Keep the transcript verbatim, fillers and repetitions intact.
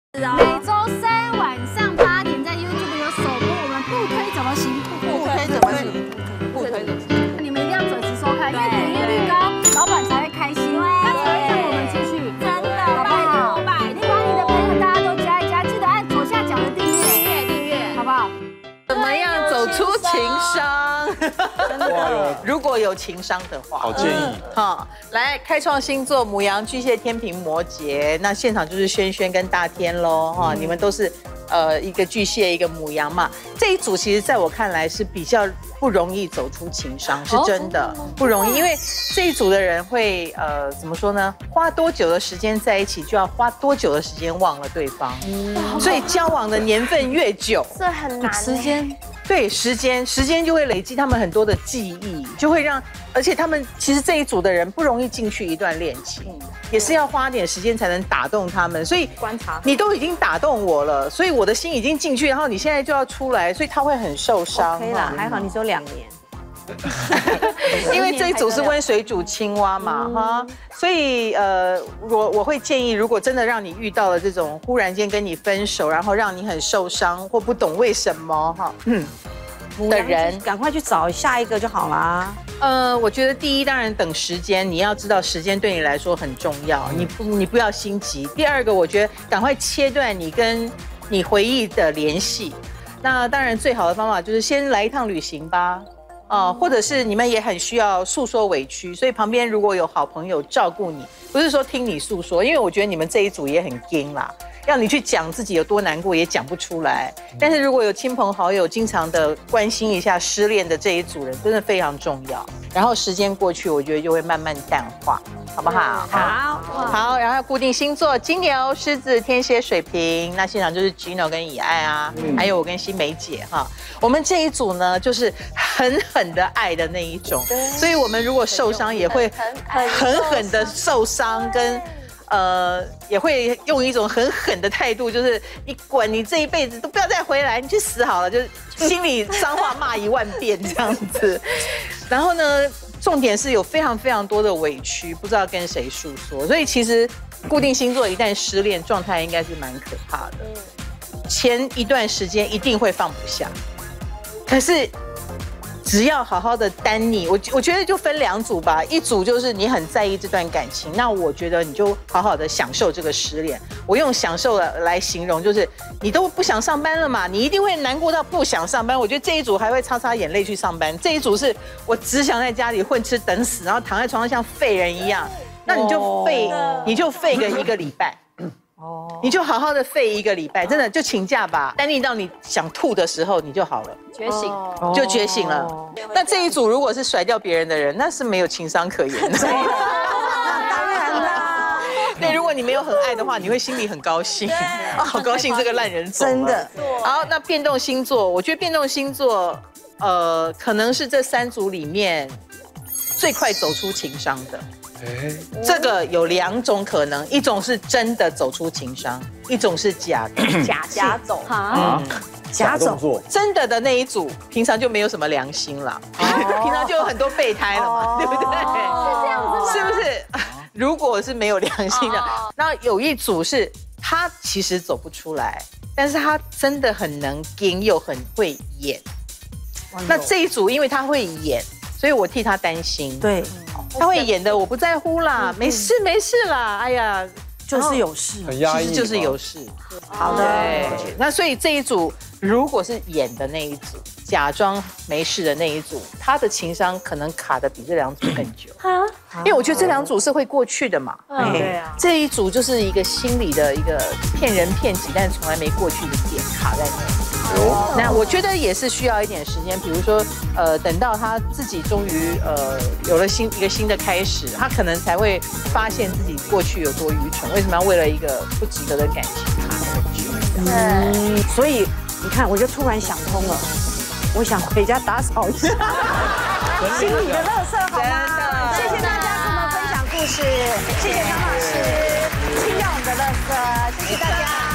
每周三晚上八点在 YouTube 有首播，我们不推怎么行？ 不推怎么行？不推怎么行？ 你们一定要准时收看，因为点阅率高，老板才会开心，他才会让我们继续。 真的，拜托拜托， 把你的朋友大家都加一加，记得按左下角的订阅， 订阅订阅， 好不好？ 怎么样走出情商？ 真的， 如果有情商的话， 好建议。 哈，来开创星座牡羊、巨蟹、天秤、摩羯，那现场就是轩轩跟大天喽，哈，你们都是呃一个巨蟹，一个牡羊嘛。这一组其实在我看来是比较不容易走出情商，是真的不容易，因为这一组的人会呃怎么说呢？花多久的时间在一起，就要花多久的时间忘了对方，所以交往的年份越久， 这很难。 时间。 对，时间时间就会累积他们很多的记忆，就会让，而且他们其实这一组的人不容易进去一段恋情，也是要花点时间才能打动他们。所以观察， 你都已经打动我了，所以我的心已经进去，然后你现在就要出来，所以他会很受伤。 可以啦，还好你只有两年。 因为这一组是温水煮青蛙嘛，哈，所以呃，我我会建议，如果真的让你遇到了这种忽然间跟你分手，然后让你很受伤或不懂为什么，哈，嗯。的人， 赶快去找下一个就好啦。 呃，我觉得第一，当然等时间，你要知道时间对你来说很重要，你不你不要心急。第二个，我觉得赶快切断你跟你回忆的联系。那当然最好的方法就是先来一趟旅行吧，啊、呃，或者是你们也很需要诉说委屈，所以旁边如果有好朋友照顾你，不是说听你诉说，因为我觉得你们这一组也很硬啦。要你去讲自己有多难过，也讲不出来。但是如果有亲朋好友经常的关心一下失恋的这一组人，真的非常重要。然后时间过去，我觉得就会慢慢淡化，好不好？ 好， 好。然后固定星座：金牛、狮子、天蝎、水瓶。那现场就是 Gino 跟以爱啊，还有我跟新梅姐哈。我们这一组呢，就是狠狠的爱的那一种，所以我们如果受伤，也会狠狠的受伤跟。呃，也会用一种很狠的态度，就是你滚，你这一辈子都不要再回来，你去死好了，就是心里脏话骂一万遍这样子。然后呢，重点是有非常非常多的委屈，不知道跟谁诉说，所以其实固定星座一旦失恋，状态应该是蛮可怕的。前一段时间一定会放不下，可是。只要好好的单你，我我觉得就分两组吧，一组就是你很在意这段感情，那我觉得你就好好的享受这个失恋。我用享受来形容，就是你都不想上班了嘛，你一定会难过到不想上班。我觉得这一组还会擦擦眼泪去上班，这一组是我只想在家里混吃等死，然后躺在床上像废人一样，那你就废，你就废个一个礼拜。哦，你就好好的废一个礼拜，真的就请假吧，单立到你想吐的时候你就好了， 觉醒就觉醒了。那这一组如果是甩掉别人的人，那是没有情商可言的。 当然啦， 对，如果你没有很爱的话，你会心里很高兴，哦，好高兴这个烂人走了。 真的。 好，那变动星座，我觉得变动星座，呃，可能是这三组里面最快走出情商的。这个有两种可能，一种是真的走出情商，一种是假的， 假假走啊，假走。 真的的那一组，平常就没有什么良心了，平常就有很多备胎了嘛，对不对？ 是这样子吗？ 是不是？如果是没有良心的，那有一组是他其实走不出来，但是他真的很能跟，又很会演。那这一组，因为他会演，所以我替他担心。 对。 他会演的，我不在乎啦，没事没事啦，哎呀， 就是有事， 很压抑， 其实就是有事。 好的， 对，那所以这一组如果是演的那一组，假装没事的那一组，他的情商可能卡的比这两组更久。啊，因为我觉得这两组是会过去的嘛。 嗯，对啊。 这一组就是一个心理的一个骗人骗己，但从来没过去的点卡在那里。那我觉得也是需要一点时间，比如说，呃，等到他自己终于呃有了新一个新的开始，他可能才会发现自己过去有多愚蠢，为什么要为了一个不值得的感情卡那么久？ 嗯，所以你看，我就突然想通了，我想回家打扫一下心里的垃圾，好吗？谢谢大家跟我们分享故事，谢谢张老师清掉我们的垃圾，谢谢大家。